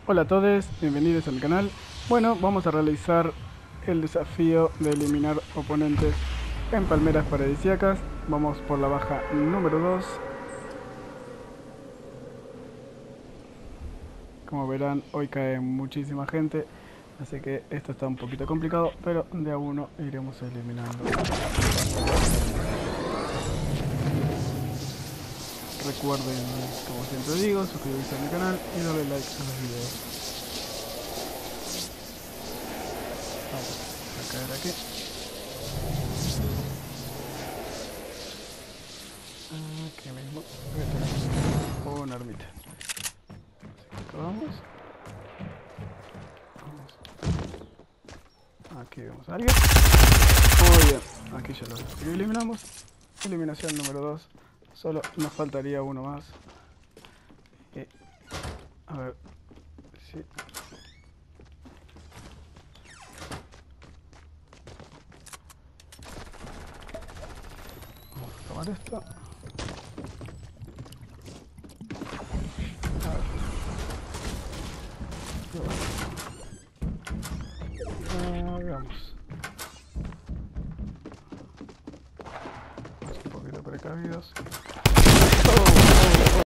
Hola a todos, bienvenidos a mi canal. Bueno, vamos a realizar el desafío de eliminar oponentes en palmeras paradisíacas. Vamos por la baja número 2. Como verán, hoy cae muchísima gente, así que esto está un poquito complicado, pero de a uno iremos eliminando. Recuerden, como siempre digo, suscribirse a mi canal y darle like a los videos. Vamos a caer aquí. Aquí mismo. Una ermita. Así que vamos. Aquí vemos a alguien. Muy bien. Aquí ya lo eliminamos. Eliminación número 2. Solo nos faltaría uno más. Y, a ver si... Vamos a tomar esto. Veamos. Un poquito precavidos.